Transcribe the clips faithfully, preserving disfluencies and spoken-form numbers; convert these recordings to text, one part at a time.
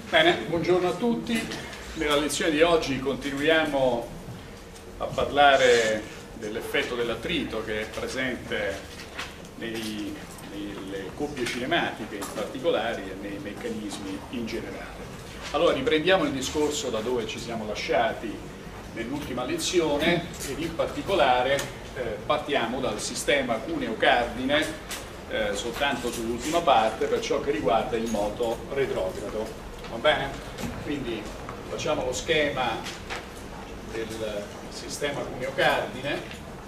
Bene, buongiorno a tutti. Nella lezione di oggi continuiamo a parlare dell'effetto dell'attrito che è presente nei, nelle coppie cinematiche in particolare e nei meccanismi in generale. Allora riprendiamo il discorso da dove ci siamo lasciati nell'ultima lezione ed in particolare eh, partiamo dal sistema cuneo-cardine eh, soltanto sull'ultima parte per ciò che riguarda il moto retrogrado. Va bene? Quindi facciamo lo schema del sistema cuneo-cardine.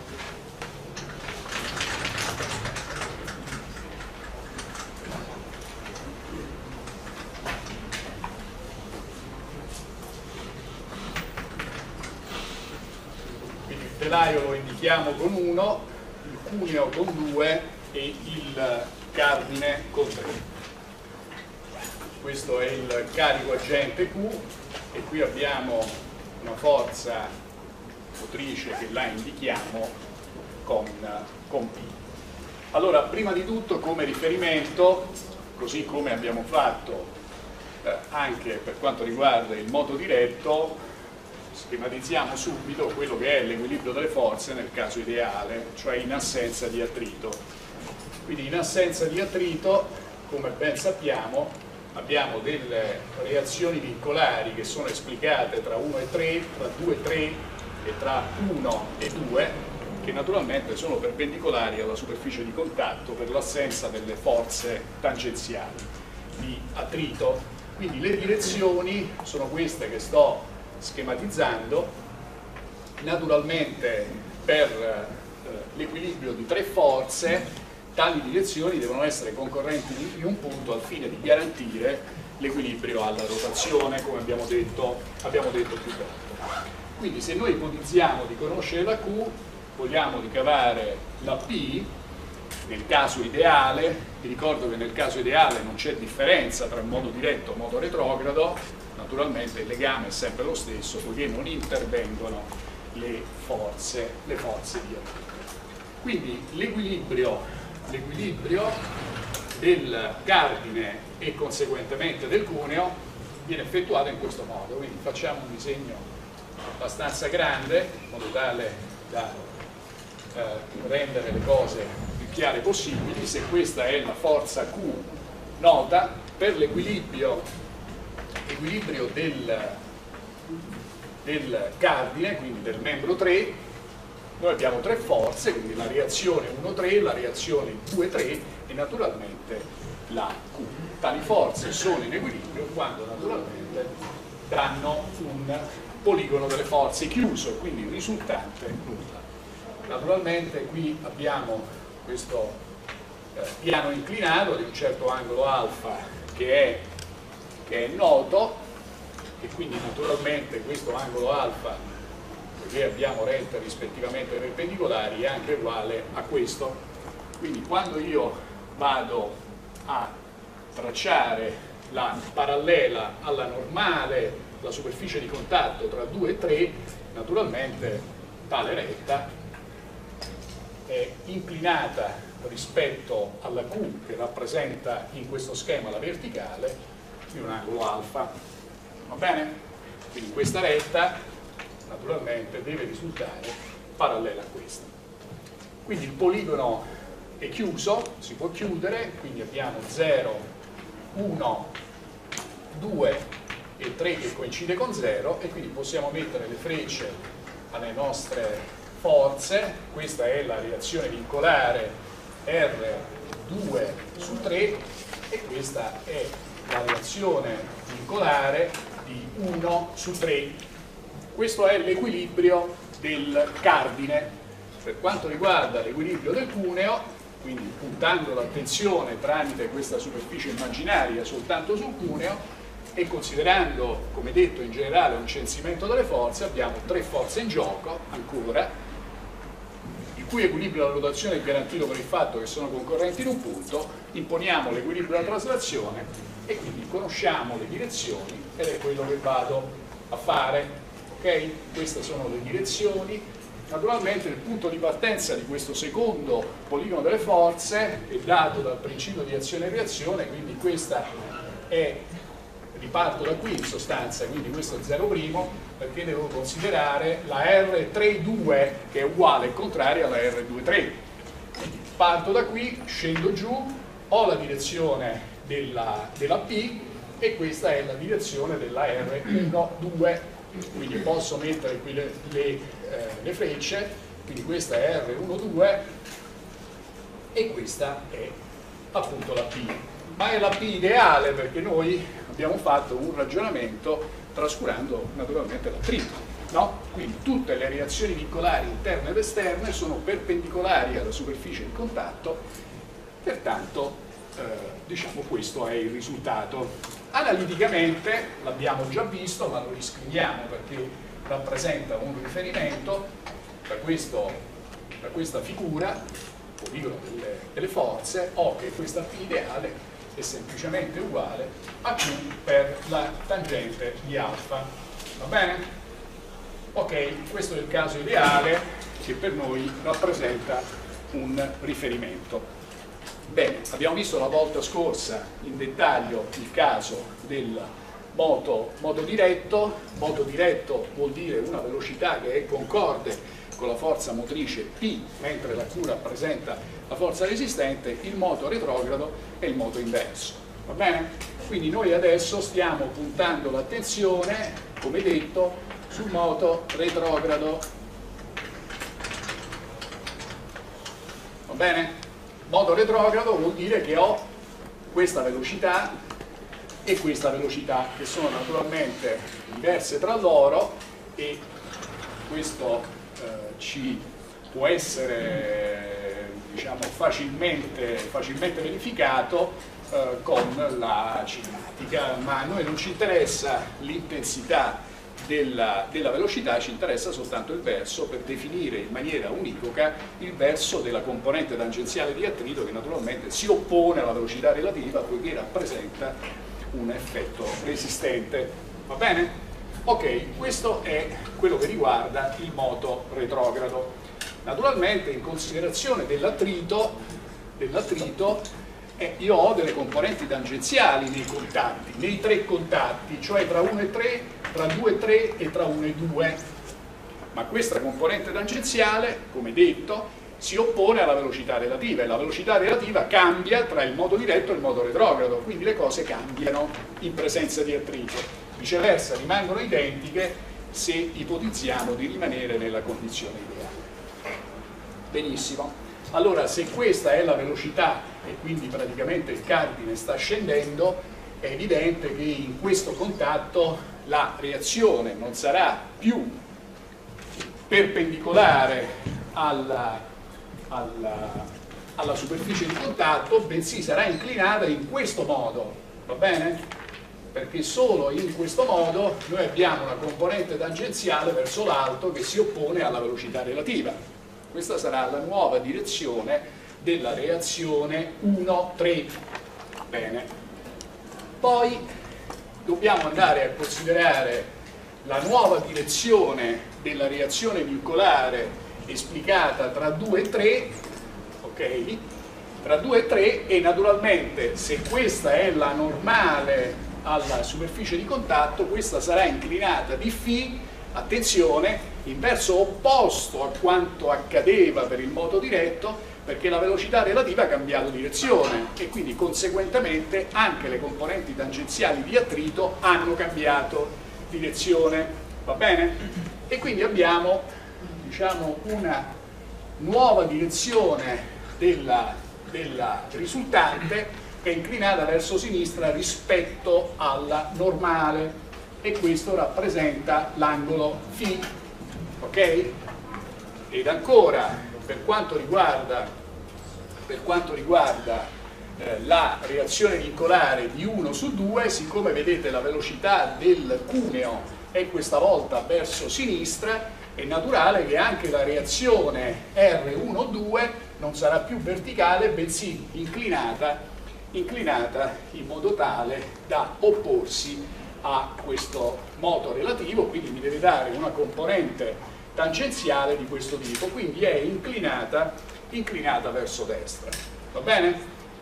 Quindi il telaio lo indichiamo con uno, il cuneo con due e il cardine con tre. Questo è il carico agente Q e qui abbiamo una forza motrice che la indichiamo con, con P. Allora, prima di tutto come riferimento, così come abbiamo fatto eh, anche per quanto riguarda il moto diretto, schematizziamo subito quello che è l'equilibrio delle forze nel caso ideale, cioè in assenza di attrito. Quindi in assenza di attrito, come ben sappiamo, abbiamo delle reazioni vincolari che sono esplicate tra uno e tre, tra due e tre e tra uno e due, che naturalmente sono perpendicolari alla superficie di contatto per l'assenza delle forze tangenziali di attrito. Quindi le direzioni sono queste che sto schematizzando. Naturalmente per eh, l'equilibrio di tre forze tali direzioni devono essere concorrenti in un punto al fine di garantire l'equilibrio alla rotazione, come abbiamo detto, abbiamo detto più volte. Quindi se noi ipotizziamo di conoscere la Q, vogliamo ricavare la P, nel caso ideale, vi ricordo che nel caso ideale non c'è differenza tra modo diretto e modo retrogrado, naturalmente il legame è sempre lo stesso, poiché non intervengono le forze, le forze di attrito. Quindi l'equilibrio l'equilibrio del cardine e conseguentemente del cuneo viene effettuato in questo modo. Quindi facciamo un disegno abbastanza grande in modo tale da eh, rendere le cose più chiare possibili. Se questa è la forza Q nota, per l'equilibrio equilibrio del, del cardine, quindi del membro tre, noi abbiamo tre forze, quindi la reazione uno tre, la reazione due tre e naturalmente la Q. Tali forze sono in equilibrio quando naturalmente danno un poligono delle forze chiuso, quindi il risultante nulla. Naturalmente qui abbiamo questo eh, piano inclinato di un certo angolo alfa che è, che è noto e quindi naturalmente questo angolo alfa che abbiamo rette rispettivamente perpendicolari è anche uguale a questo. Quindi quando io vado a tracciare la parallela alla normale, la superficie di contatto tra due e tre, naturalmente tale retta è inclinata rispetto alla Q che rappresenta in questo schema la verticale di un angolo alfa. Va bene? Quindi questa retta naturalmente deve risultare parallela a questa. Quindi il poligono è chiuso, si può chiudere, quindi abbiamo zero, uno, due e tre che coincide con zero e quindi possiamo mettere le frecce alle nostre forze. Questa è la reazione vincolare R due su tre e questa è la reazione vincolare di uno su tre. Questo è l'equilibrio del cardine. Per quanto riguarda l'equilibrio del cuneo, quindi puntando l'attenzione tramite questa superficie immaginaria soltanto sul cuneo e considerando, come detto, in generale un censimento delle forze, abbiamo tre forze in gioco ancora, il cui equilibrio della rotazione è garantito per il fatto che sono concorrenti in un punto, imponiamo l'equilibrio della traslazione e quindi conosciamo le direzioni ed è quello che vado a fare. Ok? Queste sono le direzioni. Naturalmente il punto di partenza di questo secondo poligono delle forze è dato dal principio di azione e reazione, quindi questa è riparto da qui in sostanza, quindi questo è zero primo, perché devo considerare la R tre due che è uguale e contraria alla R due tre. Quindi parto da qui, scendo giù, ho la direzione della, della P e questa è la direzione della R uno due, quindi posso mettere qui le, le, eh, le frecce, quindi questa è R uno due e questa è appunto la P. Ma è la P ideale perché noi abbiamo fatto un ragionamento trascurando naturalmente l'attrito, no? Quindi tutte le reazioni vincolari interne ed esterne sono perpendicolari alla superficie di contatto, pertanto eh, diciamo questo è il risultato. Analiticamente l'abbiamo già visto, ma lo riscriviamo perché rappresenta un riferimento da, questo, da questa figura, poligono delle, delle forze, ho che questa P ideale è semplicemente uguale a Q per la tangente di alfa. Va bene? Ok, questo è il caso ideale che per noi rappresenta un riferimento. Bene, abbiamo visto la volta scorsa in dettaglio il caso del moto, moto diretto. Moto diretto vuol dire una velocità che è concorde con la forza motrice P, mentre la Q rappresenta la forza resistente. Il moto retrogrado è il moto inverso. Va bene? Quindi noi adesso stiamo puntando l'attenzione, come detto, sul moto retrogrado. Va bene? Moto retrogrado vuol dire che ho questa velocità e questa velocità, che sono naturalmente diverse tra loro, e questo eh, ci può essere, diciamo, facilmente, facilmente verificato eh, con la cinematica, ma a noi non ci interessa l'intensità della, della velocità, ci interessa soltanto il verso, per definire in maniera univoca il verso della componente tangenziale di attrito, che naturalmente si oppone alla velocità relativa poiché rappresenta un effetto resistente. Va bene? Ok, questo è quello che riguarda il moto retrogrado. Naturalmente, in considerazione dell'attrito, dell'attrito eh, io ho delle componenti tangenziali nei contatti, nei tre contatti, cioè tra uno e tre, tra due e tre e tra uno e due. Ma questa componente tangenziale, come detto, si oppone alla velocità relativa, e la velocità relativa cambia tra il moto diretto e il moto retrogrado, quindi le cose cambiano in presenza di attrito. Viceversa, rimangono identiche se ipotizziamo di rimanere nella condizione ideale. Benissimo. Allora, se questa è la velocità e quindi praticamente il cardine sta scendendo, è evidente che in questo contatto la reazione non sarà più perpendicolare alla, alla, alla superficie di contatto, bensì sarà inclinata in questo modo, va bene? Perché solo in questo modo noi abbiamo una componente tangenziale verso l'alto che si oppone alla velocità relativa. Questa sarà la nuova direzione della reazione uno tre. Bene. Poi dobbiamo andare a considerare la nuova direzione della reazione vincolare esplicata tra due e tre, ok? Tra due e tre, e naturalmente se questa è la normale alla superficie di contatto, questa sarà inclinata di φ, attenzione, in verso opposto a quanto accadeva per il moto diretto, perché la velocità relativa ha cambiato direzione e quindi conseguentemente anche le componenti tangenziali di attrito hanno cambiato direzione, va bene? E quindi abbiamo, diciamo, una nuova direzione della, della risultante che è inclinata verso sinistra rispetto alla normale, e questo rappresenta l'angolo φ, ok? Ed ancora, per quanto riguarda, per quanto riguarda eh, la reazione vincolare di uno su due, siccome vedete la velocità del cuneo è questa volta verso sinistra, è naturale che anche la reazione R uno due non sarà più verticale, bensì inclinata, inclinata in modo tale da opporsi a questo moto relativo, quindi mi deve dare una componente tangenziale di questo tipo, quindi è inclinata, inclinata verso destra. Va bene?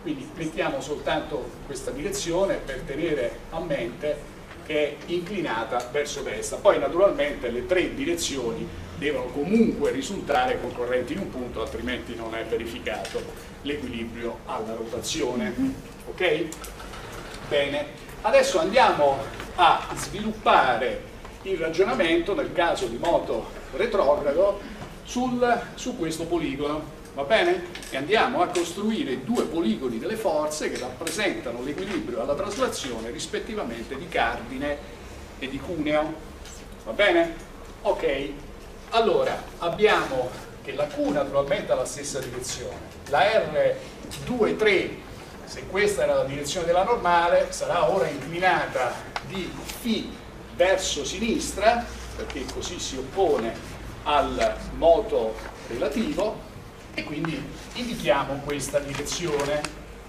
Quindi mettiamo soltanto questa direzione per tenere a mente che è inclinata verso destra. Poi naturalmente le tre direzioni devono comunque risultare concorrenti in un punto, altrimenti non è verificato l'equilibrio alla rotazione. Ok? Bene, adesso andiamo a sviluppare il ragionamento nel caso di moto retrogrado sul, su questo poligono. Va bene? E andiamo a costruire due poligoni delle forze che rappresentano l'equilibrio alla traslazione rispettivamente di cardine e di cuneo. Va bene? Ok. Allora, abbiamo che la Q naturalmente ha la stessa direzione. La R due tre, se questa era la direzione della normale, sarà ora inclinata di φ verso sinistra, perché così si oppone al moto relativo, e quindi indichiamo questa direzione.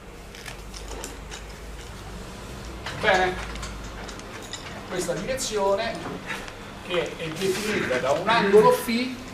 Bene, questa direzione che è definita da un angolo φ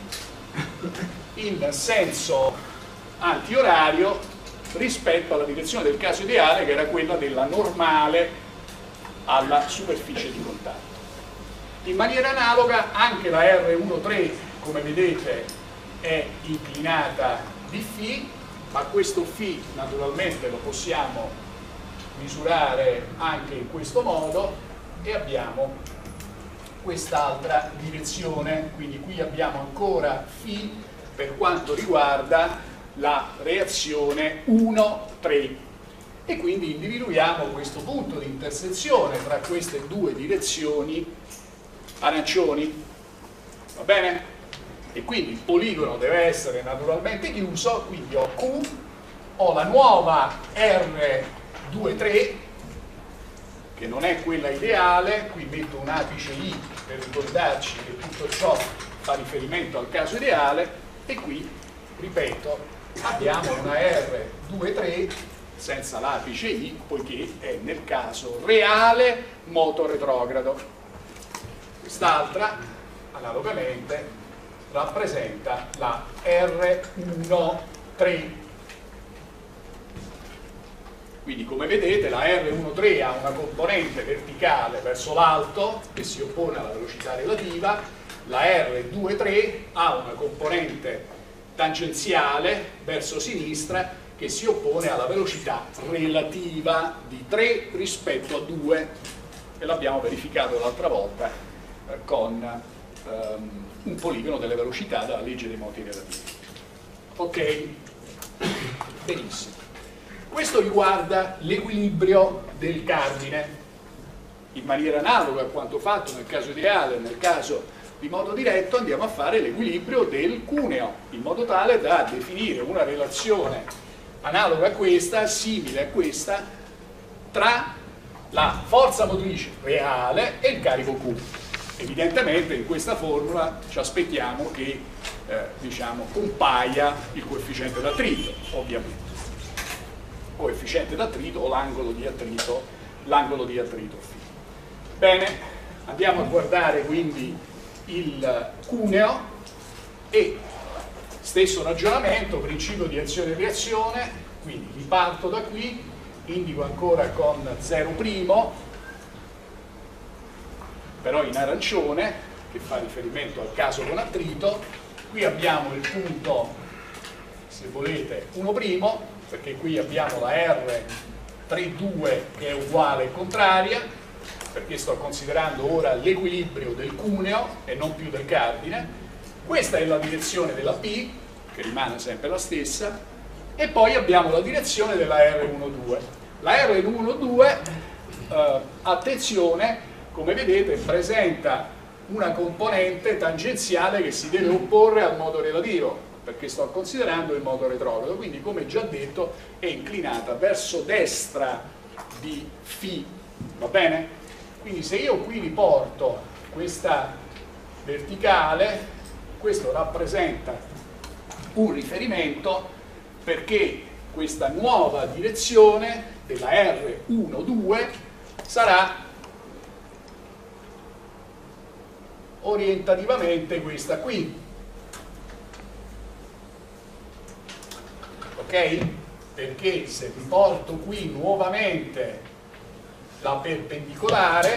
in senso antiorario rispetto alla direzione del caso ideale, che era quella della normale alla superficie di contatto. In maniera analoga anche la R uno tre, come vedete, è inclinata di φ, ma questo φ naturalmente lo possiamo misurare anche in questo modo, e abbiamo quest'altra direzione. Quindi qui abbiamo ancora φ per quanto riguarda la reazione uno tre, e quindi individuiamo questo punto di intersezione tra queste due direzioni arancioni. Va bene? E quindi il poligono deve essere naturalmente chiuso, quindi ho Q, ho la nuova R due tre, che non è quella ideale, qui metto un apice I per ricordarci che tutto ciò fa riferimento al caso ideale, e qui, ripeto, abbiamo una R due tre senza l'apice I, poiché è nel caso reale moto retrogrado. Quest'altra, analogamente, rappresenta la R uno tre. Quindi, come vedete, la R uno tre ha una componente verticale verso l'alto che si oppone alla velocità relativa, la R due tre ha una componente tangenziale verso sinistra che si oppone alla velocità relativa di tre rispetto a due, e l'abbiamo verificato l'altra volta eh, con um, un poligono delle velocità dalla legge dei moti relativi. Ok? Benissimo. Questo riguarda l'equilibrio del cardine. In maniera analoga a quanto fatto nel caso ideale e nel caso di moto diretto, andiamo a fare l'equilibrio del cuneo, in modo tale da definire una relazione analoga a questa, simile a questa, tra la forza motrice reale e il carico Q. Evidentemente in questa formula ci aspettiamo che eh, diciamo, compaia il coefficiente d'attrito, ovviamente. Coefficiente d'attrito o l'angolo di attrito, l'angolo di attrito. Bene, andiamo a guardare quindi il cuneo, e stesso ragionamento, principio di azione e reazione, quindi riparto da qui, indico ancora con zero primo, però in arancione, che fa riferimento al caso con attrito. Qui abbiamo il punto, se volete, uno primo, perché qui abbiamo la R tre due che è uguale e contraria, perché sto considerando ora l'equilibrio del cuneo e non più del cardine. Questa è la direzione della P, che rimane sempre la stessa, e poi abbiamo la direzione della R uno due. La R uno due, eh, attenzione, come vedete, presenta una componente tangenziale che si deve opporre al moto relativo, perché sto considerando il moto retrogrado, quindi come già detto è inclinata verso destra di φ, va bene? Quindi se io qui riporto questa verticale, questo rappresenta un riferimento, perché questa nuova direzione della R uno due sarà orientativamente questa qui, ok? perché se riporto qui nuovamente la perpendicolare,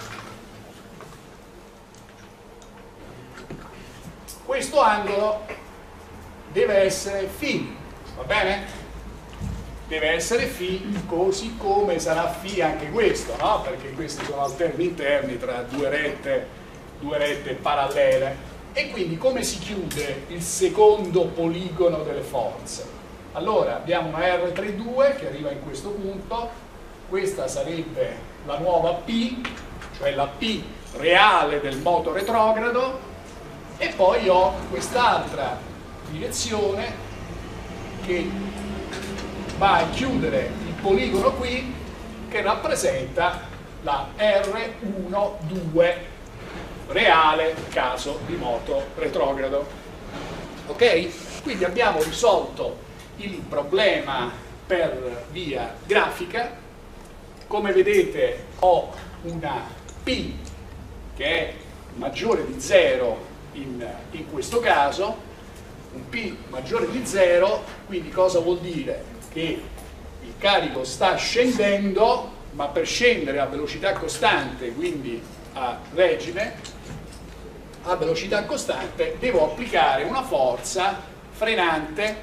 questo angolo deve essere φ, va bene? Deve essere φ, così come sarà φ anche questo, no? Perché questi sono alterni interni tra due rette, due rette parallele. E quindi come si chiude il secondo poligono delle forze? Allora abbiamo una R trentadue che arriva in questo punto, questa sarebbe la nuova P, cioè la P reale del moto retrogrado, e poi ho quest'altra direzione che va a chiudere il poligono qui, che rappresenta la R dodici reale caso di moto retrogrado. Ok? Quindi abbiamo risolto il problema per via grafica. Come vedete ho una P che è maggiore di zero in, in questo caso, un P maggiore di zero, quindi cosa vuol dire? Che il carico sta scendendo, ma per scendere a velocità costante, quindi a regime, a velocità costante, devo applicare una forza frenante,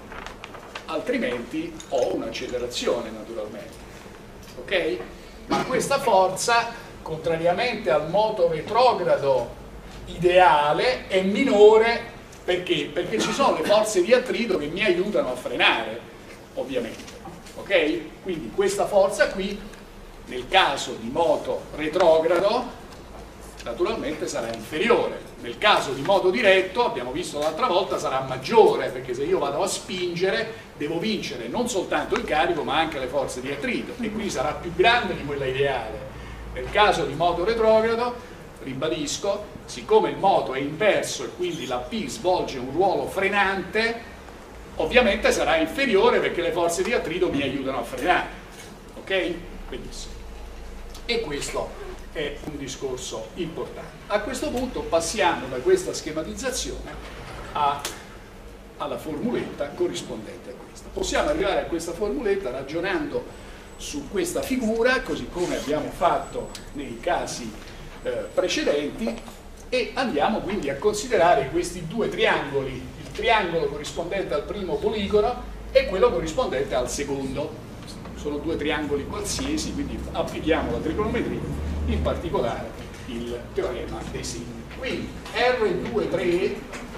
altrimenti ho un'accelerazione naturalmente. Ok? Ma questa forza, contrariamente al moto retrogrado ideale, è minore perché? Perché ci sono le forze di attrito che mi aiutano a frenare, ovviamente. Ok? Quindi questa forza qui, nel caso di moto retrogrado, naturalmente sarà inferiore. Nel caso di moto diretto, abbiamo visto l'altra volta, sarà maggiore, perché se io vado a spingere devo vincere non soltanto il carico ma anche le forze di attrito, e quindi sarà più grande di quella ideale. Nel caso di moto retrogrado, ribadisco, siccome il moto è inverso e quindi la P svolge un ruolo frenante, ovviamente sarà inferiore perché le forze di attrito mi aiutano a frenare. Ok? Benissimo. E questo è un discorso importante. A questo punto passiamo da questa schematizzazione a, alla formuletta corrispondente a questa. Possiamo arrivare a questa formuletta ragionando su questa figura, così come abbiamo fatto nei casi eh, precedenti, e andiamo quindi a considerare questi due triangoli, il triangolo corrispondente al primo poligono e quello corrispondente al secondo. Sono due triangoli qualsiasi, quindi applichiamo la trigonometria, in particolare il teorema dei segni. Quindi R ventitré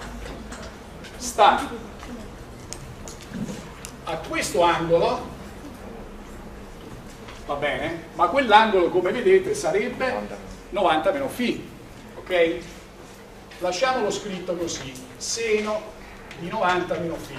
sta a questo angolo, va bene? Ma quell'angolo, come vedete, sarebbe novanta meno φ, ok? Lasciamolo scritto così, seno di novanta meno φ,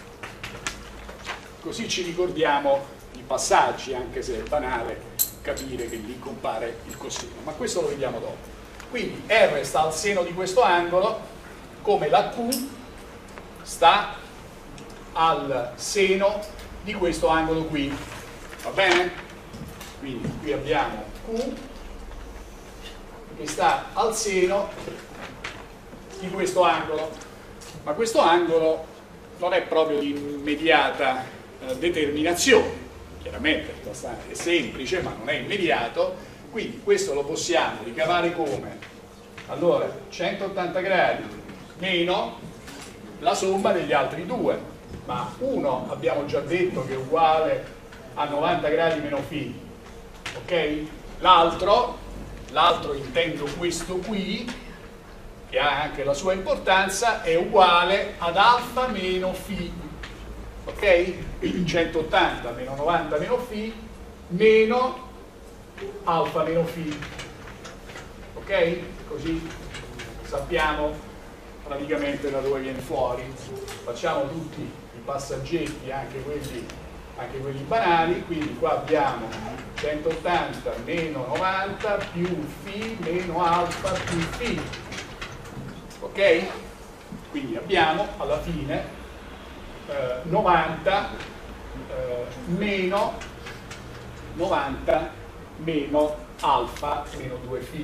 così ci ricordiamo i passaggi, anche se è banale capire che lì compare il coseno, ma questo lo vediamo dopo. Quindi R sta al seno di questo angolo, come la Q sta al seno di questo angolo qui, va bene? Quindi qui abbiamo Q che sta al seno di questo angolo, ma questo angolo non è proprio di immediata eh, determinazione. Chiaramente è semplice ma non è immediato, quindi questo lo possiamo ricavare come? Allora, centottanta gradi meno la somma degli altri due, ma uno abbiamo già detto che è uguale a novanta gradi meno φ, ok? L'altro, l'altro intendo questo qui, che ha anche la sua importanza, è uguale ad alfa meno φ. Ok? Quindi centottanta meno novanta meno φ meno alfa meno φ. Ok? Così sappiamo praticamente da dove viene fuori. Facciamo tutti i passaggetti, anche quelli, anche quelli banali. Quindi qua abbiamo centottanta meno novanta più φ meno alfa più φ. Ok? Quindi abbiamo alla fine Eh, novanta eh, meno novanta meno alfa meno due φ,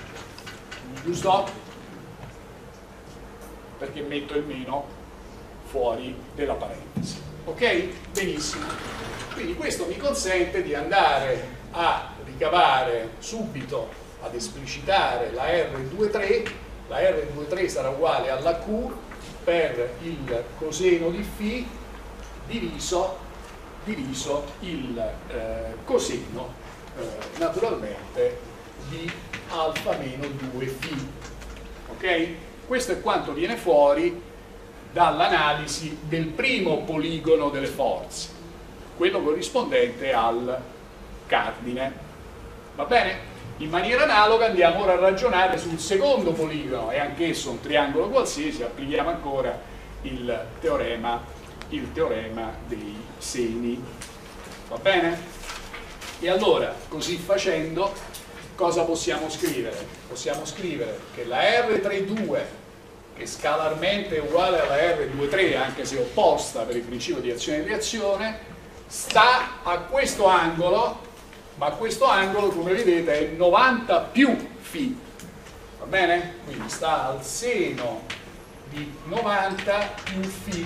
giusto? Perché metto il meno? fuori della parentesi. Ok? Benissimo. Quindi questo mi consente di andare a ricavare subito, ad esplicitare la R ventitré. La R ventitré sarà uguale alla Q per il coseno di φ diviso, diviso il eh, coseno eh, naturalmente di alfa meno due φ. Ok? Questo è quanto viene fuori dall'analisi del primo poligono delle forze, quello corrispondente al cardine. Va bene? In maniera analoga andiamo ora a ragionare sul secondo poligono, è anch'esso un triangolo qualsiasi, applichiamo ancora il teorema, il teorema dei seni. Va bene? E allora, così facendo, cosa possiamo scrivere? Possiamo scrivere che la R trentadue, che scalarmente è uguale alla R ventitré, anche se opposta per il principio di azione e reazione, sta a questo angolo, ma questo angolo, come vedete, è novanta più φ. Va bene? Quindi sta al seno di novanta più φ.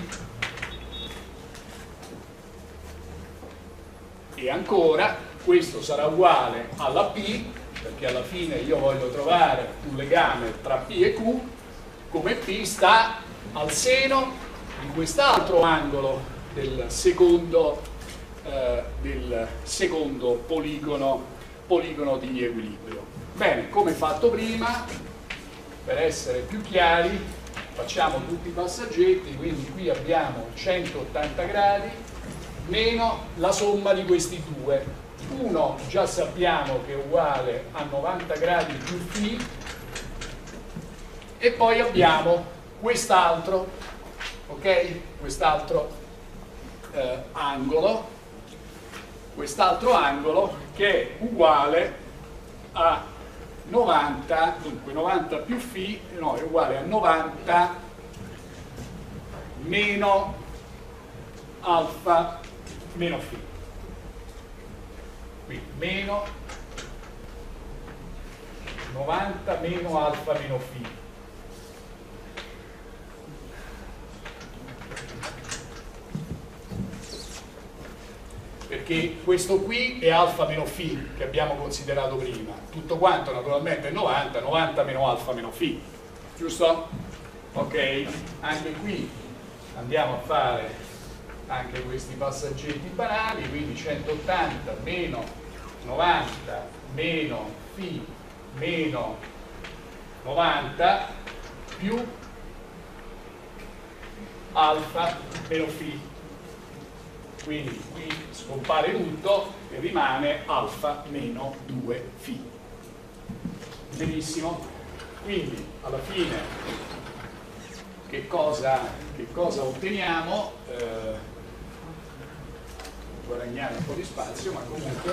E ancora, questo sarà uguale alla P, perché alla fine io voglio trovare un legame tra P e Q, come P sta al seno di quest'altro angolo del secondo, eh, del secondo poligono, poligono di equilibrio. Bene, come fatto prima, per essere più chiari, facciamo tutti i passaggetti, quindi qui abbiamo centottanta gradi meno la somma di questi due. Uno già sappiamo che è uguale a novanta gradi più φ, e poi abbiamo quest'altro, ok? Quest'altro eh, angolo, quest'altro angolo che è uguale a novanta, dunque novanta più φ, no, è uguale a novanta meno alfa meno φ. Quindi meno novanta meno alfa meno φ. Perché questo qui è alfa meno φ che abbiamo considerato prima. Tutto quanto naturalmente è novanta, novanta meno alfa meno φ. Giusto? Ok? Anche qui andiamo a fare anche questi passaggetti banali, quindi centottanta meno novanta meno φ meno novanta più alfa meno φ. Quindi qui scompare tutto e rimane alfa meno due φ. Benissimo. Quindi alla fine che cosa, che cosa otteniamo? Eh, guadagnare un po' di spazio, ma comunque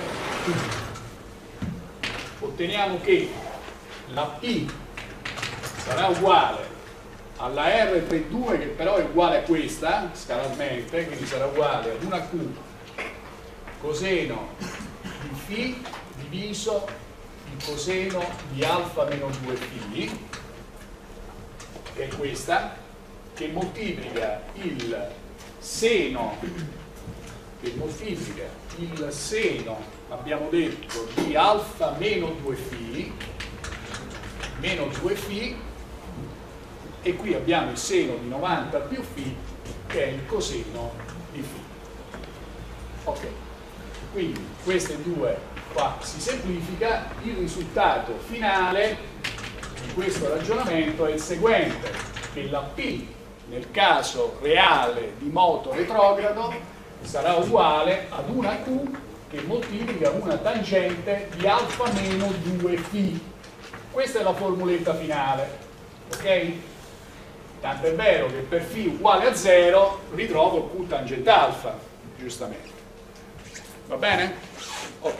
otteniamo che la P sarà uguale alla R trentadue, che però è uguale a questa scalarmente, quindi sarà uguale ad una Q coseno di φ diviso il coseno di alfa meno due φ, che è questa, che moltiplica il seno che moltiplica il seno, abbiamo detto, di alfa meno due φ meno due φ, e qui abbiamo il seno di novanta più φ, che è il coseno di φ. Ok, quindi queste due qua si semplifica. Il risultato finale di questo ragionamento è il seguente, che la P nel caso reale di moto retrogrado sarà uguale ad una Q che moltiplica una tangente di alfa meno due φ. Questa è la formuletta finale, ok? Tanto è vero che per φ uguale a zero ritrovo Q tangente alfa, giustamente. Va bene? Ok.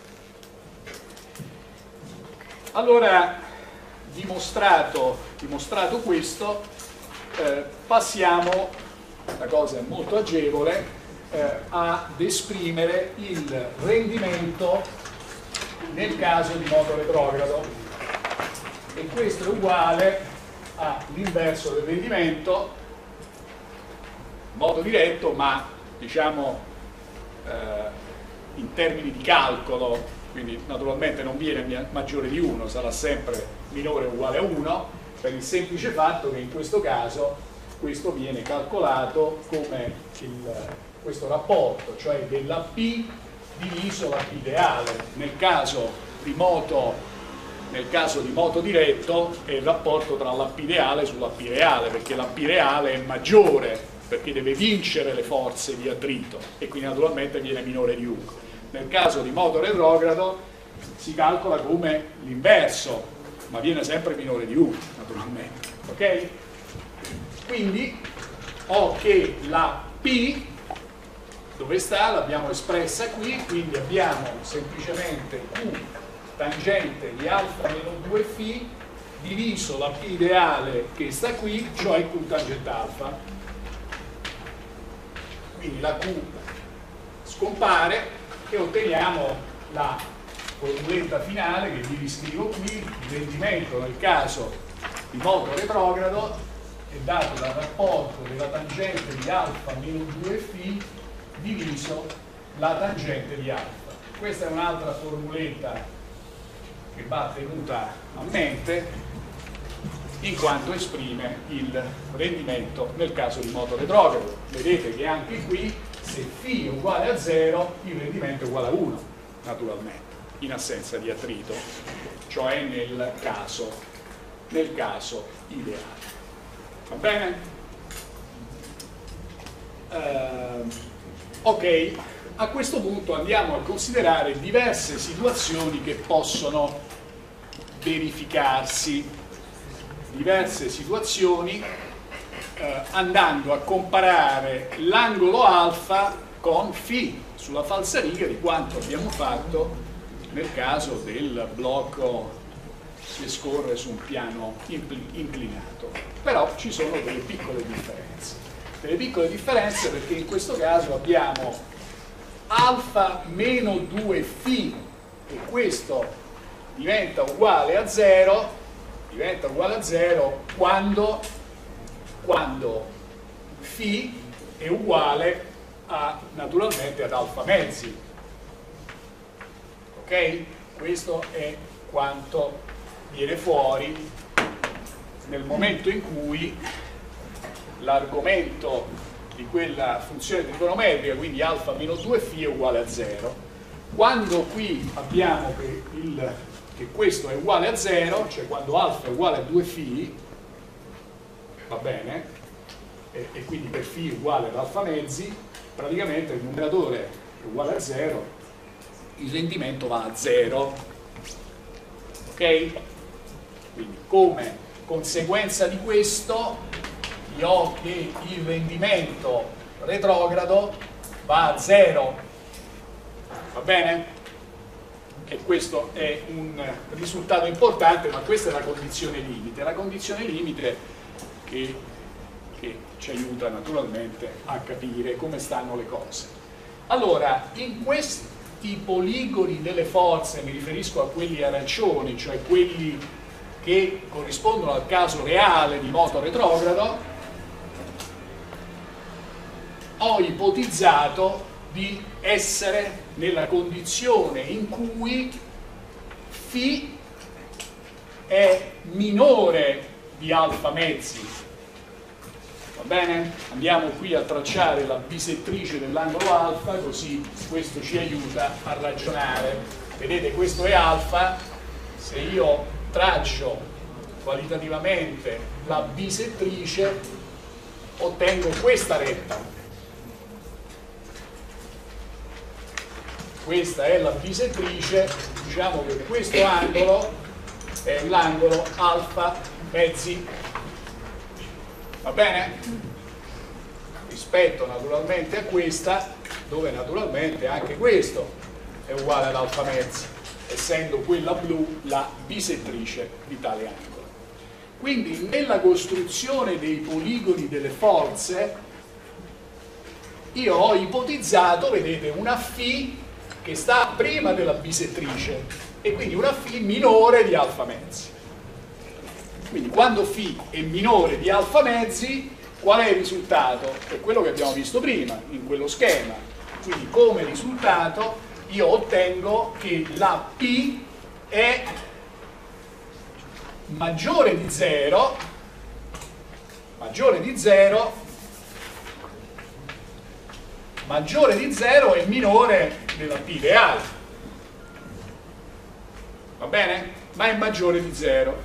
Allora, dimostrato, dimostrato questo, eh, passiamo, la cosa è molto agevole, eh, ad esprimere il rendimento nel caso di moto retrogrado, e questo è uguale all'inverso del rendimento modo diretto, ma diciamo eh, in termini di calcolo, quindi naturalmente non viene maggiore di uno, sarà sempre minore o uguale a uno, per il semplice fatto che in questo caso questo viene calcolato come il, questo rapporto, cioè della P diviso la P ideale. Nel caso di moto, nel caso di moto diretto è il rapporto tra la P ideale sulla P reale, perché la P reale è maggiore, perché deve vincere le forze di attrito e quindi naturalmente viene minore di uno. Nel caso di moto retrogrado si calcola come l'inverso, ma viene sempre minore di uno, naturalmente. Ok? Quindi ho che la P, dove sta? L'abbiamo espressa qui, quindi abbiamo semplicemente Q tangente di alfa meno due φ diviso la P ideale che sta qui, cioè Q tangente alfa. Quindi la Q scompare e otteniamo la formuletta finale che vi riscrivo qui. Il rendimento nel caso di moto retrogrado è dato dal rapporto della tangente di alfa meno due φ diviso la tangente di alfa. Questa è un'altra formuletta che va tenuta a mente in quanto esprime il rendimento nel caso di moto retrogrado. Vedete che anche qui, se φ è uguale a zero, il rendimento è uguale a uno, naturalmente, in assenza di attrito, cioè nel caso, nel caso ideale. Va bene? Uh, ok, a questo punto andiamo a considerare diverse situazioni che possono verificarsi, diverse situazioni eh, andando a comparare l'angolo alfa con φ sulla falsariga di quanto abbiamo fatto nel caso del blocco che scorre su un piano inclinato. Però ci sono delle piccole differenze. Delle piccole differenze perché in questo caso abbiamo alfa meno due φ e questo diventa uguale a zero, diventa uguale a zero quando, quando φ è uguale a, naturalmente ad alfa mezzi. Ok? Questo è quanto viene fuori nel momento in cui l'argomento di quella funzione trigonometrica, quindi alfa meno due φ è uguale a zero. Quando qui abbiamo che, il, che questo è uguale a zero, cioè quando alfa è uguale a due φ, va bene, e, e quindi per φ è uguale ad alfa mezzi, praticamente il numeratore è uguale a zero, il rendimento va a zero. Ok? Quindi come conseguenza di questo io ho che il rendimento retrogrado va a zero, va bene? E questo è un risultato importante, ma questa è la condizione limite, la condizione limite che, che ci aiuta naturalmente a capire come stanno le cose. Allora, in questi poligoni delle forze, mi riferisco a quelli arancioni, cioè quelli che corrispondono al caso reale di moto retrogrado, ho ipotizzato di essere nella condizione in cui φ è minore di alfa mezzi. Va bene? Andiamo qui a tracciare la bisettrice dell'angolo alfa, così questo ci aiuta a ragionare. Vedete, questo è alfa, se io traccio qualitativamente la bisettrice ottengo questa retta. Questa è la bisettrice, diciamo che questo angolo è l'angolo alfa mezzi, va bene? Rispetto naturalmente a questa, dove naturalmente anche questo è uguale ad alfa mezzi, essendo quella blu la bisettrice di tale angolo. Quindi nella costruzione dei poligoni delle forze io ho ipotizzato, vedete, una φ che sta prima della bisettrice e quindi una φ minore di alfa mezzi. Quindi quando φ è minore di alfa mezzi qual è il risultato? È quello che abbiamo visto prima, in quello schema. Quindi come risultato io ottengo che la P è maggiore di zero, maggiore di zero, maggiore di zero e minore della P reale. Va bene? Ma è maggiore di zero.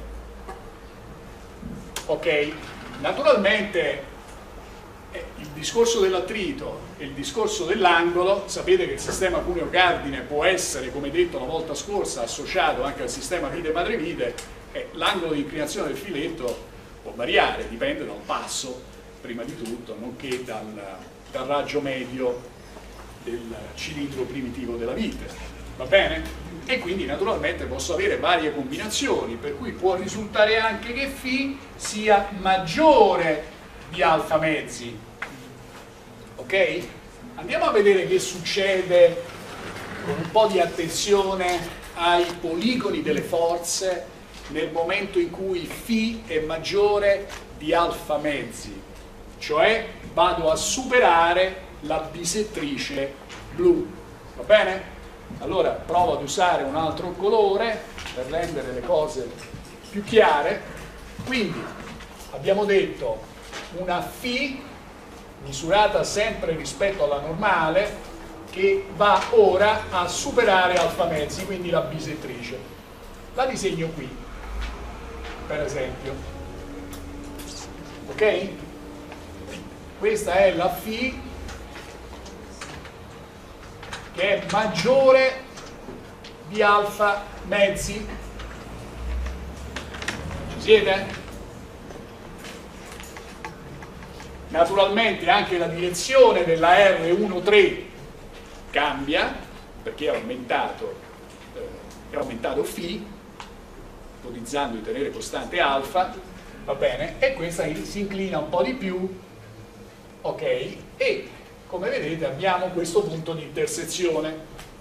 Ok? Naturalmente eh, il discorso dell'attrito e il discorso dell'angolo, sapete che il sistema cuneo-cardine può essere, come detto la volta scorsa, associato anche al sistema vite-madrevite, eh, l'angolo di inclinazione del filetto può variare, dipende dal passo, prima di tutto, nonché dal, dal raggio medio del cilindro primitivo della vite. Va bene? E quindi naturalmente posso avere varie combinazioni, per cui può risultare anche che φ sia maggiore di alfa mezzi. Ok? Andiamo a vedere che succede con un po' di attenzione ai poligoni delle forze nel momento in cui φ è maggiore di alfa mezzi, cioè vado a superare la bisettrice blu. Va bene? Allora provo ad usare un altro colore per rendere le cose più chiare. Quindi abbiamo detto una φ misurata sempre rispetto alla normale che va ora a superare alfa mezzi, quindi la bisettrice. La disegno qui, per esempio. Ok? Questa è la φ che è maggiore di alfa mezzi. Ci siete? Naturalmente anche la direzione della R uno tre cambia, perché è aumentato, eh, è aumentato φ, ipotizzando di tenere costante alfa, va bene? E questa si inclina un po' di più, ok? E come vedete abbiamo questo punto di intersezione.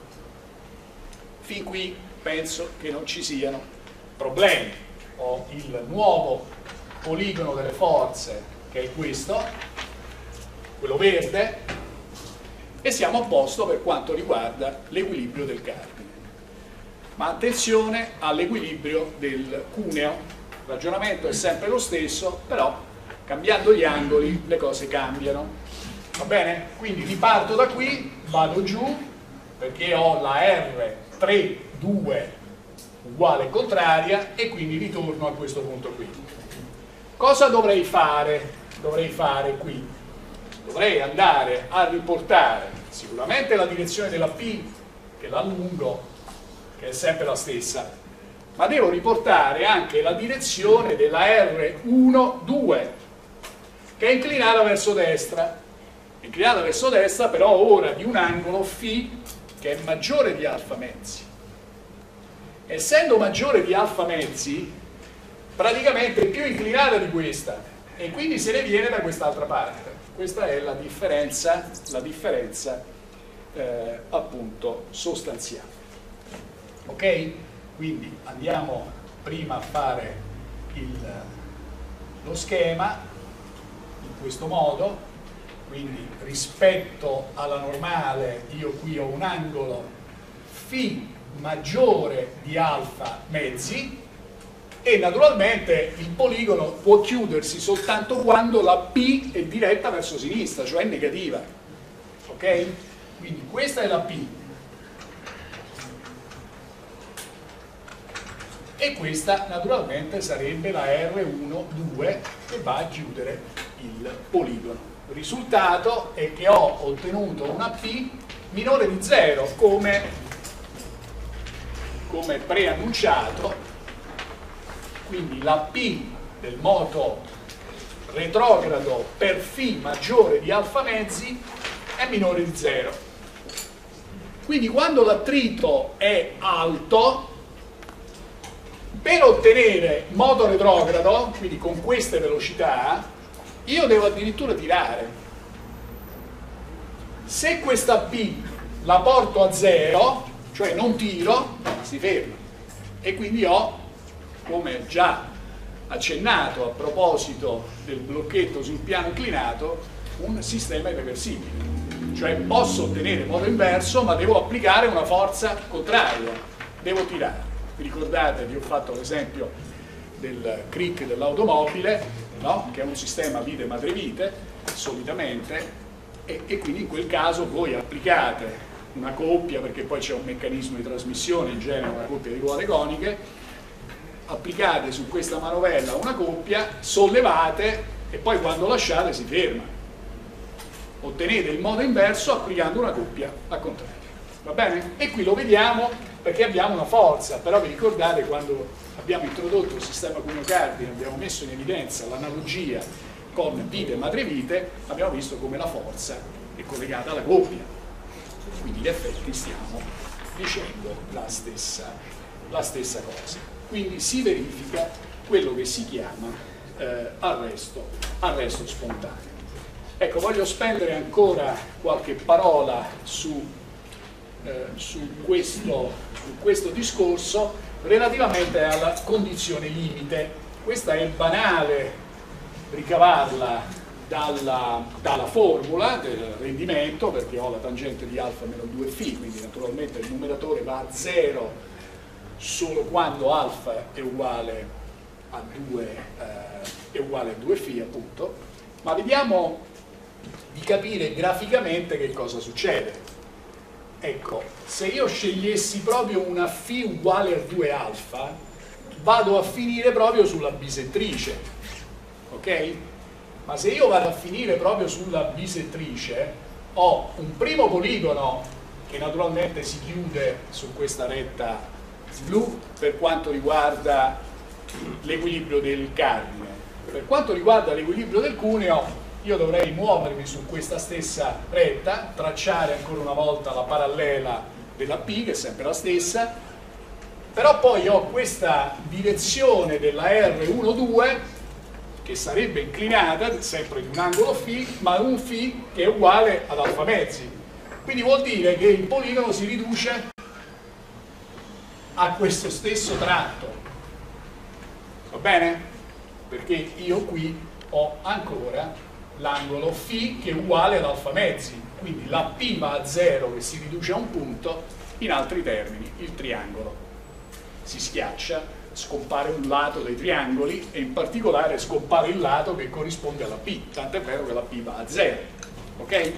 Fin qui penso che non ci siano problemi. Ho il nuovo poligono delle forze, che è questo, quello verde, e siamo a posto per quanto riguarda l'equilibrio del cardine. Ma attenzione all'equilibrio del cuneo. Il ragionamento è sempre lo stesso, però cambiando gli angoli le cose cambiano. Va bene? Quindi riparto da qui, vado giù, perché ho la R tre due uguale contraria, e quindi ritorno a questo punto qui. Cosa dovrei fare? Dovrei fare qui? Dovrei andare a riportare sicuramente la direzione della P, che l'allungo, che è sempre la stessa, ma devo riportare anche la direzione della R uno due, che è inclinata verso destra. Inclinata verso destra, però ora di un angolo φ che è maggiore di alfa mezzi. Essendo maggiore di alfa mezzi, praticamente è più inclinata di questa, e quindi se ne viene da quest'altra parte. Questa è la differenza, la differenza eh, appunto sostanziale. Ok? Quindi andiamo prima a fare il, lo schema in questo modo. Quindi rispetto alla normale io qui ho un angolo φ maggiore di alfa mezzi, e naturalmente il poligono può chiudersi soltanto quando la P è diretta verso sinistra, cioè negativa. Ok? Quindi questa è la P e questa naturalmente sarebbe la R uno due che va a chiudere il poligono. Il risultato è che ho ottenuto una P minore di zero, come, come preannunciato. Quindi la P del moto retrogrado per φ maggiore di alfa mezzi è minore di zero. Quindi quando l'attrito è alto, per ottenere moto retrogrado, quindi con queste velocità, io devo addirittura tirare. Se questa P la porto a zero, cioè non tiro, si ferma. E quindi ho, come già accennato a proposito del blocchetto sul piano inclinato, un sistema irreversibile. Cioè posso ottenere modo inverso, ma devo applicare una forza contraria, devo tirare. Vi ricordate, vi ho fatto l'esempio del crick dell'automobile, no? Che è un sistema vite-madrevite, solitamente, e, e quindi in quel caso voi applicate una coppia, perché poi c'è un meccanismo di trasmissione, in genere una coppia di ruote coniche, applicate su questa manovella una coppia, sollevate e poi quando lasciate si ferma. Ottenete il modo inverso applicando una coppia al contrario. Va bene? E qui lo vediamo perché abbiamo una forza, però vi ricordate quando abbiamo introdotto il sistema cuneo-cardine, abbiamo messo in evidenza l'analogia con vite e madrevite, abbiamo visto come la forza è collegata alla coppia. Quindi in effetti stiamo dicendo la stessa, la stessa cosa. Quindi si verifica quello che si chiama eh, arresto, arresto spontaneo. Ecco, voglio spendere ancora qualche parola su, eh, su, questo, su questo discorso relativamente alla condizione limite. Questa è banale ricavarla Dalla, dalla formula del rendimento, perché ho la tangente di alfa meno due φ, quindi naturalmente il numeratore va a zero solo quando alfa è uguale a due, eh, è uguale a due φ, appunto. Ma vediamo di capire graficamente che cosa succede. Ecco, se io scegliessi proprio una φ uguale a due alfa, vado a finire proprio sulla bisettrice, ok? Ma se io vado a finire proprio sulla bisettrice, ho un primo poligono che naturalmente si chiude su questa retta blu per quanto riguarda l'equilibrio del cardine. Per quanto riguarda l'equilibrio del cuneo, io dovrei muovermi su questa stessa retta, tracciare ancora una volta la parallela della P, che è sempre la stessa, però poi ho questa direzione della R uno due, che sarebbe inclinata, sempre di un angolo φ, ma un φ che è uguale ad alfa mezzi. Quindi vuol dire che il poligono si riduce a questo stesso tratto. Va bene? Perché io qui ho ancora l'angolo φ che è uguale ad alfa mezzi. Quindi la P va a zero che si riduce a un punto, in altri termini il triangolo si schiaccia, scompare un lato dei triangoli e in particolare scompare il lato che corrisponde alla P, tant'è vero che la P va a zero, ok?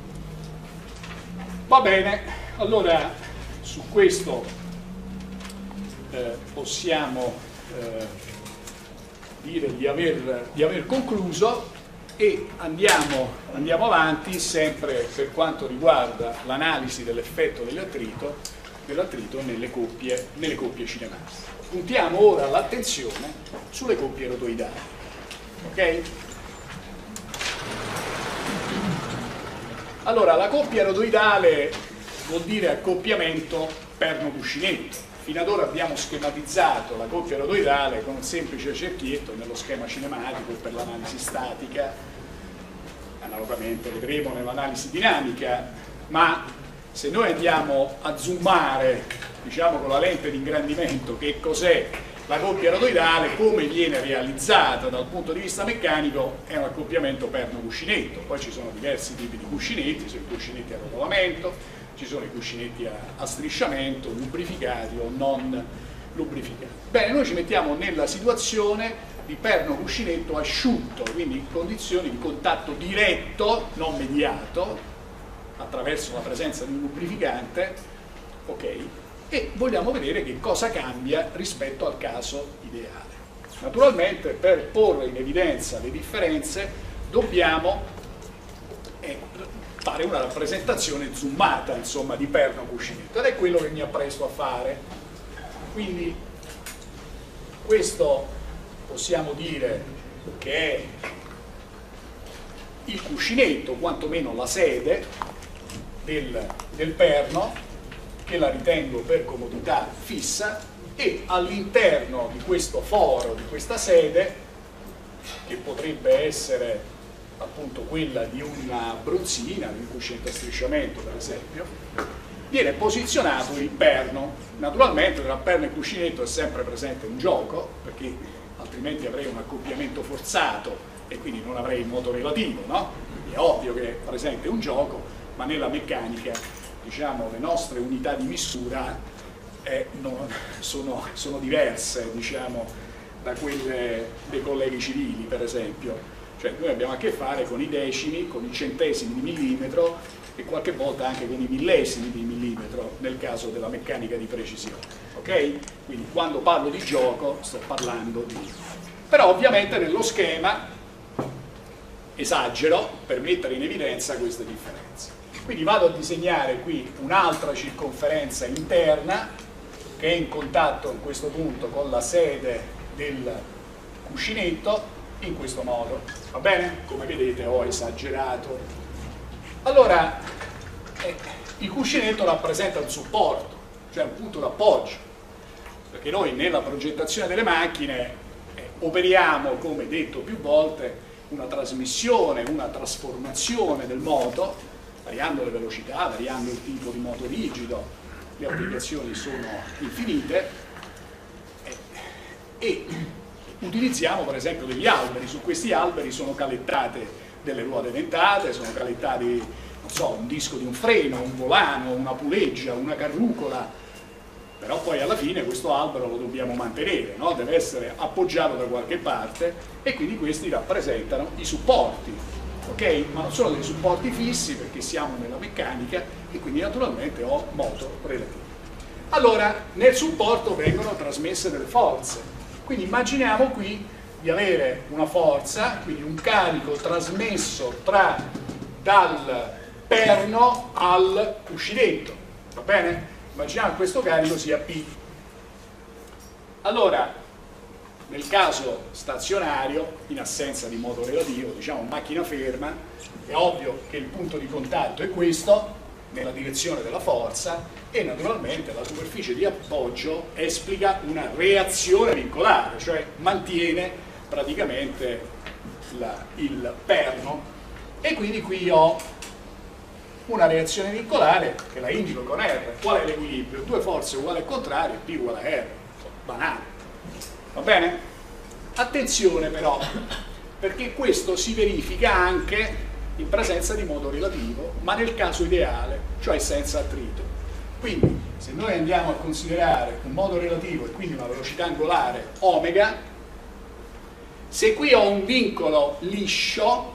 Va bene, allora su questo eh, possiamo eh, dire di aver, di aver concluso e andiamo, andiamo avanti sempre per quanto riguarda l'analisi dell'effetto dell'attrito dell'attrito nelle coppie, nelle coppie cinematiche. Puntiamo ora l'attenzione sulle coppie rotoidali, ok? Allora, la coppia rotoidale vuol dire accoppiamento perno-cuscinetto. Fino ad ora abbiamo schematizzato la coppia rotoidale con un semplice cerchietto nello schema cinematico per l'analisi statica, analogamente vedremo nell'analisi dinamica, ma se noi andiamo a zoomare, diciamo con la lente di ingrandimento, che cos'è la coppia rotoidale, come viene realizzata dal punto di vista meccanico, è un accoppiamento perno-cuscinetto. Poi ci sono diversi tipi di cuscinetti, ci sono i cuscinetti a rotolamento, ci sono i cuscinetti a, a strisciamento, lubrificati o non lubrificati. Bene, noi ci mettiamo nella situazione di perno-cuscinetto asciutto, quindi in condizioni di contatto diretto, non mediato, attraverso la presenza di un lubrificante, ok? E vogliamo vedere che cosa cambia rispetto al caso ideale. Naturalmente, per porre in evidenza le differenze dobbiamo eh, fare una rappresentazione zoomata, insomma, di perno-cuscinetto, ed è quello che mi appresto a fare. Quindi questo possiamo dire che è il cuscinetto, quantomeno la sede del, del perno, che la ritengo per comodità fissa, e all'interno di questo foro, di questa sede, che potrebbe essere appunto quella di una bronzina, di un cuscinetto a strisciamento per esempio, viene posizionato il perno. Naturalmente tra perno e cuscinetto è sempre presente un gioco, perché altrimenti avrei un accoppiamento forzato e quindi non avrei il moto relativo, no? Quindi è ovvio che è presente un gioco, ma nella meccanica, diciamo, le nostre unità di misura eh, non, sono, sono diverse, diciamo, da quelle dei colleghi civili, per esempio. Cioè noi abbiamo a che fare con i decimi, con i centesimi di millimetro e qualche volta anche con i millesimi di millimetro nel caso della meccanica di precisione, ok? Quindi quando parlo di gioco sto parlando di... Però ovviamente nello schema esagero per mettere in evidenza queste differenze. Quindi vado a disegnare qui un'altra circonferenza interna che è in contatto a questo punto con la sede del cuscinetto in questo modo, va bene? Come vedete ho esagerato. Allora, eh, il cuscinetto rappresenta un supporto, cioè un punto d'appoggio, perché noi nella progettazione delle macchine eh, operiamo, come detto più volte, una trasmissione, una trasformazione del moto, variando le velocità, variando il tipo di moto rigido, le applicazioni sono infinite, eh, e utilizziamo per esempio degli alberi. Su questi alberi sono calettate delle ruote dentate, sono calettati, non so, un disco di un freno, un volano, una puleggia, una carrucola, però poi alla fine questo albero lo dobbiamo mantenere, no? Deve essere appoggiato da qualche parte e quindi questi rappresentano i supporti, ok? Ma non sono dei supporti fissi perché siamo nella meccanica e quindi naturalmente ho moto relativo. Allora, nel supporto vengono trasmesse delle forze. Quindi immaginiamo qui di avere una forza, quindi un carico trasmesso tra, dal perno al cuscinetto, va bene? Immaginiamo che questo carico sia P. Allora, nel caso stazionario, in assenza di moto relativo, diciamo macchina ferma, è ovvio che il punto di contatto è questo, nella direzione della forza, e naturalmente la superficie di appoggio esplica una reazione vincolare, cioè mantiene praticamente la, il perno, e quindi qui ho una reazione vincolare che la indico con R. Qual è l'equilibrio? Due forze uguali al contrario, P uguale a R, banale, va bene? Attenzione però, perché questo si verifica anche in presenza di moto relativo, ma nel caso ideale, cioè senza attrito. Quindi se noi andiamo a considerare un moto relativo e quindi una velocità angolare omega, se qui ho un vincolo liscio,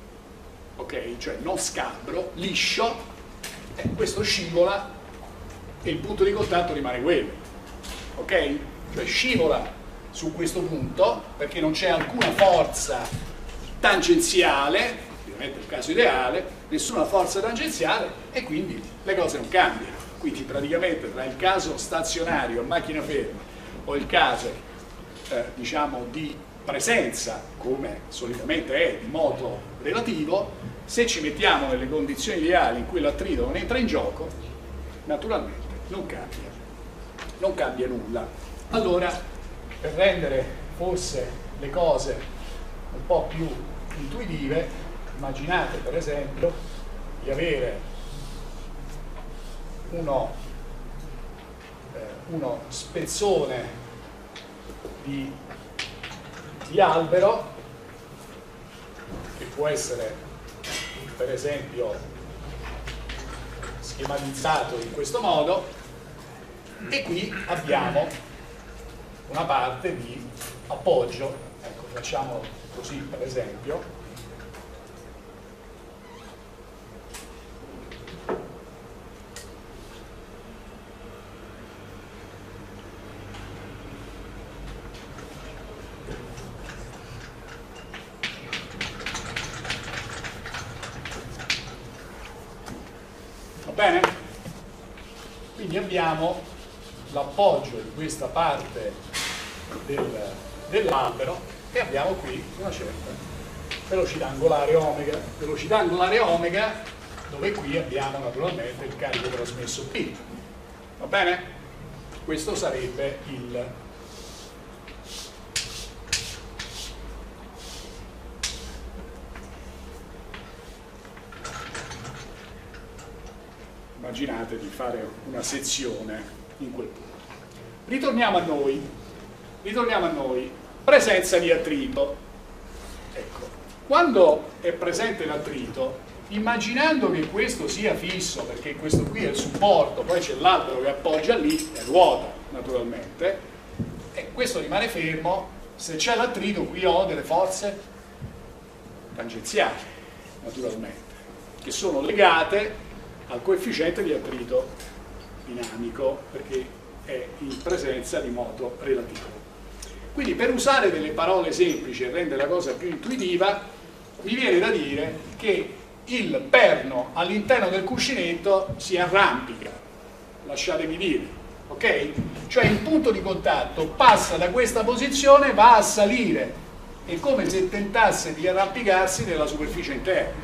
ok, cioè non scabro, liscio, eh, questo scivola e il punto di contatto rimane quello, ok? Cioè scivola su questo punto perché non c'è alcuna forza tangenziale, ovviamente il caso ideale, nessuna forza tangenziale, e quindi le cose non cambiano. Quindi praticamente tra il caso stazionario a macchina ferma o il caso eh, diciamo di presenza, come solitamente è di moto relativo, se ci mettiamo nelle condizioni ideali in cui l'attrito non entra in gioco, naturalmente non cambia, non cambia nulla. Allora, per rendere forse le cose un po' più intuitive, immaginate per esempio di avere uno, eh, uno spezzone di, di albero che può essere per esempio schematizzato in questo modo, e qui abbiamo una parte di appoggio. Ecco, facciamo così per esempio. Bene? Quindi abbiamo l'appoggio di questa parte del, dell'albero e abbiamo qui una certa velocità angolare omega, velocità angolare omega dove qui abbiamo naturalmente il carico trasmesso P. Va bene? Questo sarebbe il immaginate di fare una sezione in quel punto. Ritorniamo a noi, ritorniamo a noi. presenza di attrito. Ecco, quando è presente l'attrito, immaginando che questo sia fisso, perché questo qui è il supporto, poi c'è l'albero che appoggia lì e ruota naturalmente, e questo rimane fermo, se c'è l'attrito qui ho delle forze tangenziali, naturalmente, che sono legate al coefficiente di attrito dinamico, perché è in presenza di moto relativo. Quindi, per usare delle parole semplici e rendere la cosa più intuitiva, mi viene da dire che il perno all'interno del cuscinetto si arrampica, lasciatemi dire, ok? Cioè il punto di contatto passa da questa posizione, va a salire, è come se tentasse di arrampicarsi nella superficie interna,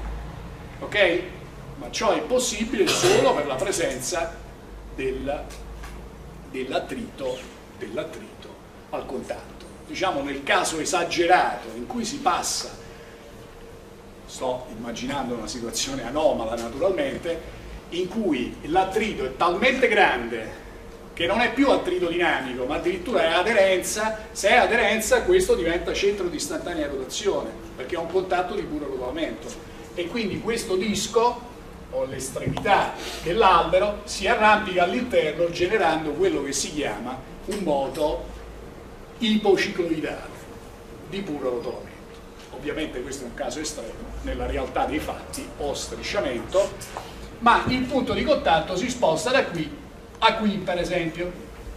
ok? Ma ciò è possibile solo per la presenza del, dell'attrito dell'attrito al contatto. Diciamo, nel caso esagerato in cui si passa, sto immaginando una situazione anomala naturalmente, in cui l'attrito è talmente grande che non è più attrito dinamico, ma addirittura è aderenza. Se è aderenza, questo diventa centro di istantanea rotazione, perché è un contatto di puro rotolamento, e quindi questo disco o l'estremità dell'albero si arrampica all'interno, generando quello che si chiama un moto ipocicloidale di puro rotolamento. Ovviamente questo è un caso estremo, nella realtà dei fatti o strisciamento, ma il punto di contatto si sposta da qui a qui, per esempio.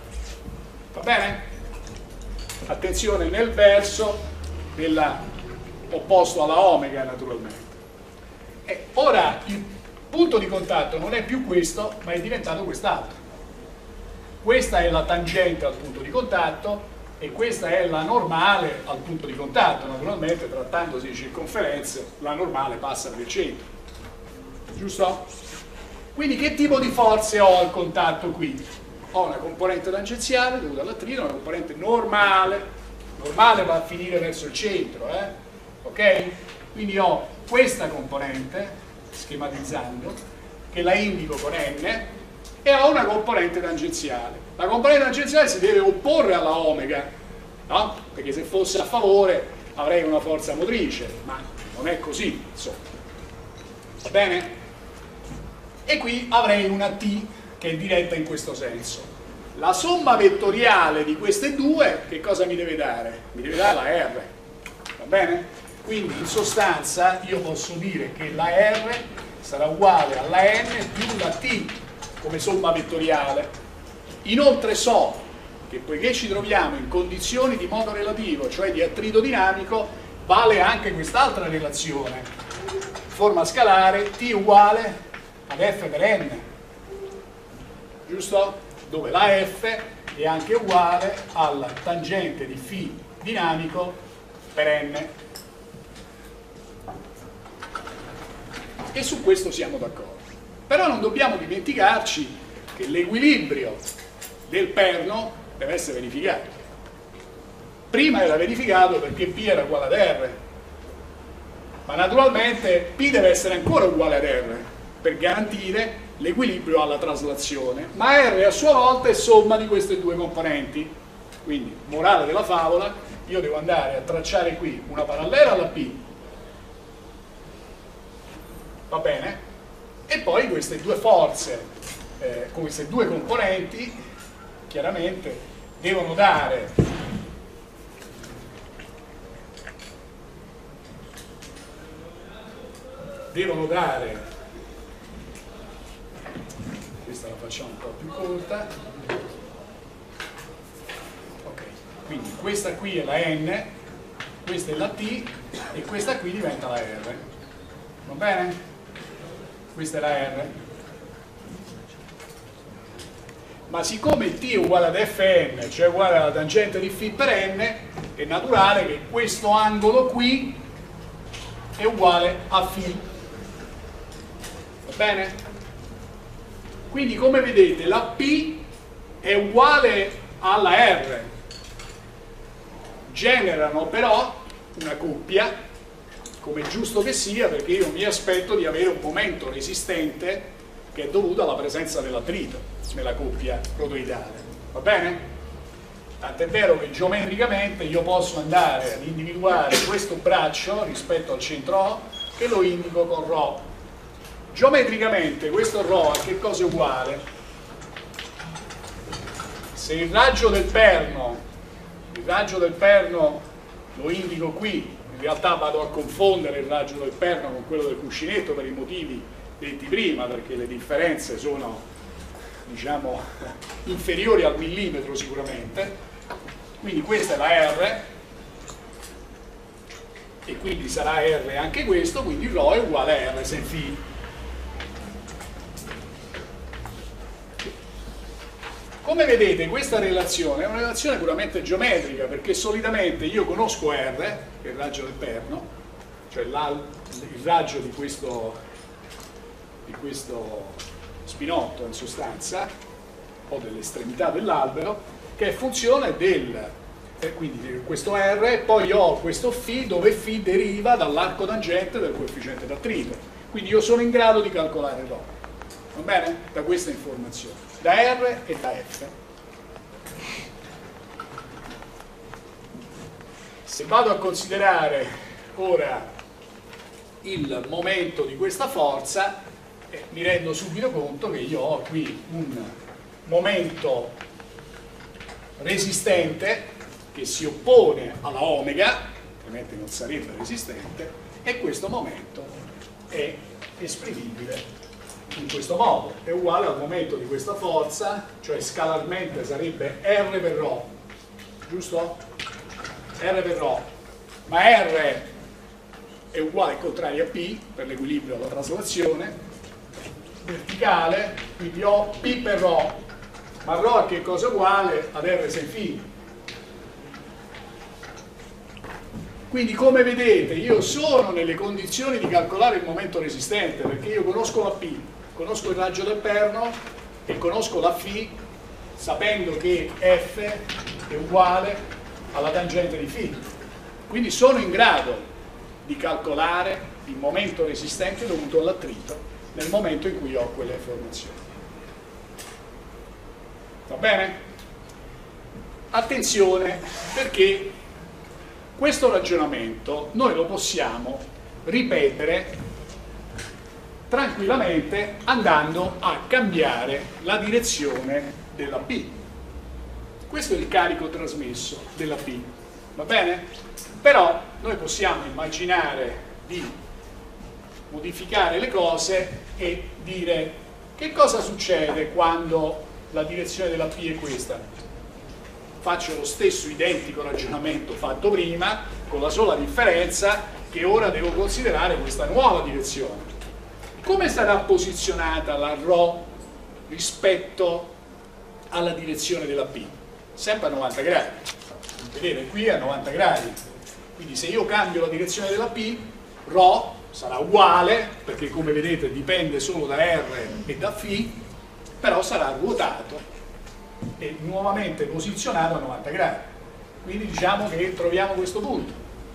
Va bene? Attenzione nel verso della, opposto alla omega, naturalmente. E ora il punto di contatto non è più questo, ma è diventato quest'altro. Questa è la tangente al punto di contatto e questa è la normale al punto di contatto. Naturalmente, trattandosi di circonferenze, la normale passa per il centro, giusto? Quindi che tipo di forze ho al contatto qui? Ho una componente tangenziale dovuta all'attrito, una componente normale, normale va a finire verso il centro, eh? Ok? Quindi ho questa componente, schematizzando, che la indico con N, e ho una componente tangenziale. La componente tangenziale si deve opporre alla omega, no? Perché se fosse a favore avrei una forza motrice, ma non è così, insomma. Va bene? E qui avrei una T che è diretta in questo senso. La somma vettoriale di queste due che cosa mi deve dare? Mi deve dare la R, va bene? Quindi in sostanza io posso dire che la R sarà uguale alla N più la T come somma vettoriale. Inoltre so che poiché ci troviamo in condizioni di moto relativo, cioè di attrito dinamico, vale anche quest'altra relazione, forma scalare, T uguale ad F per N, giusto? Dove la F è anche uguale alla tangente di φ dinamico per N. E su questo siamo d'accordo. Però non dobbiamo dimenticarci che l'equilibrio del perno deve essere verificato. Prima era verificato perché P era uguale ad R, ma naturalmente P deve essere ancora uguale ad R per garantire l'equilibrio alla traslazione, ma R a sua volta è somma di queste due componenti. Quindi, morale della favola, io devo andare a tracciare qui una parallela alla P, va bene? E poi queste due forze, eh, queste due componenti, chiaramente devono dare devono dare questa la facciamo un po' più corta, ok, quindi questa qui è la N, questa è la T e questa qui diventa la R, va bene? Questa è la R. Ma siccome T è uguale ad Fn, cioè uguale alla tangente di φ per N, è naturale che questo angolo qui è uguale a φ. Va bene? Quindi, come vedete, la P è uguale alla R. Generano però una coppia, come è giusto che sia, perché io mi aspetto di avere un momento resistente che è dovuto alla presenza dell'attrito nella coppia rotoidale. Va bene? Tant'è vero che geometricamente io posso andare ad individuare questo braccio rispetto al centro O e lo indico con ρ. Geometricamente questo ρ a che cosa è uguale? Se il raggio del perno, il raggio del perno lo indico qui, in realtà vado a confondere il raggio del perno con quello del cuscinetto per i motivi detti prima, perché le differenze sono, diciamo, inferiori al millimetro sicuramente. Quindi questa è la R e quindi sarà R anche questo, quindi ρ è uguale a R se φ. Come vedete questa relazione è una relazione puramente geometrica, perché solitamente io conosco R, che è il raggio del perno, cioè il raggio di questo, di questo spinotto in sostanza, o dell'estremità dell'albero, che è funzione del, eh, quindi questo R, poi ho questo φ dove φ deriva dall'arco tangente del coefficiente d'attrito. Quindi io sono in grado di calcolare ρ, va bene? Da questa informazione, da R e da F. Se vado a considerare ora il momento di questa forza, eh, mi rendo subito conto che io ho qui un momento resistente che si oppone alla omega, altrimenti non sarebbe resistente, e questo momento è esprimibile in questo modo, è uguale al momento di questa forza, cioè scalarmente sarebbe R per ρ, giusto? R per ρ, ma R è uguale al contrario a P per l'equilibrio della traslazione verticale, quindi ho P per ρ, ma ρ a che cosa è uguale? Ad R se φ. Quindi come vedete io sono nelle condizioni di calcolare il momento resistente, perché io conosco la P, conosco il raggio del perno e conosco la φ, sapendo che F è uguale alla tangente di φ. Quindi sono in grado di calcolare il momento resistente dovuto all'attrito nel momento in cui ho quelle informazioni. Va bene? Attenzione, perché questo ragionamento noi lo possiamo ripetere tranquillamente andando a cambiare la direzione della P. Questo è il carico trasmesso della P, va bene? Però noi possiamo immaginare di modificare le cose e dire che cosa succede quando la direzione della P è questa. Faccio lo stesso identico ragionamento fatto prima, con la sola differenza che ora devo considerare questa nuova direzione. Come sarà posizionata la ρ rispetto alla direzione della P? Sempre a novanta gradi. Vedete, qui è a novanta gradi. Quindi se io cambio la direzione della P, ρ sarà uguale, perché come vedete dipende solo da R e da φ, però sarà ruotato e nuovamente posizionato a novanta gradi. Quindi diciamo che troviamo questo punto.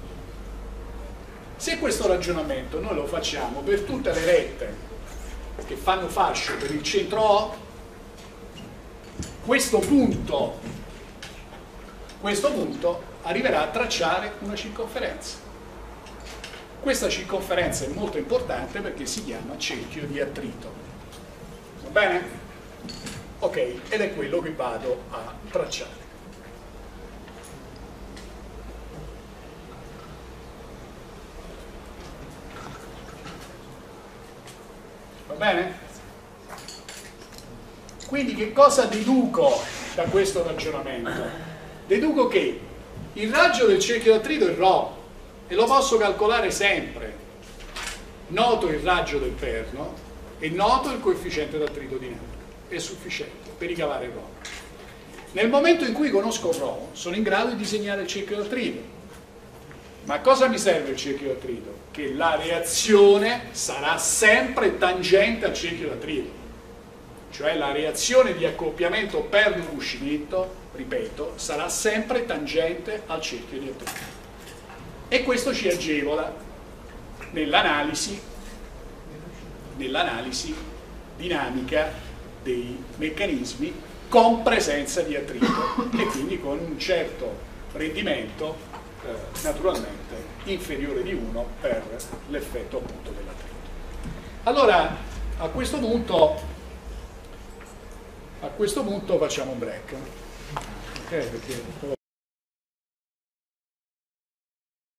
Se questo ragionamento noi lo facciamo per tutte le rette che fanno fascio per il centro O, questo punto, questo punto arriverà a tracciare una circonferenza. Questa circonferenza è molto importante perché si chiama cerchio di attrito. Va bene? Ok, ed è quello che vado a tracciare. Va bene? Quindi che cosa deduco da questo ragionamento? Deduco che il raggio del cerchio d'attrito è ρ e lo posso calcolare sempre. Noto il raggio del perno e noto il coefficiente d'attrito dinamico. È sufficiente per ricavare ρ. Nel momento in cui conosco ρ, sono in grado di disegnare il cerchio d'attrito. Ma cosa mi serve il cerchio d'attrito? Che la reazione sarà sempre tangente al cerchio d'attrito, cioè la reazione di accoppiamento perno-cuscinetto, ripeto, sarà sempre tangente al cerchio di attrito. E questo ci agevola nell'analisi nell'analisi dinamica dei meccanismi con presenza di attrito e quindi con un certo rendimento eh, naturalmente inferiore di uno per l'effetto appunto dell'attrito. Allora a questo punto a questo punto facciamo un break, ok? Perché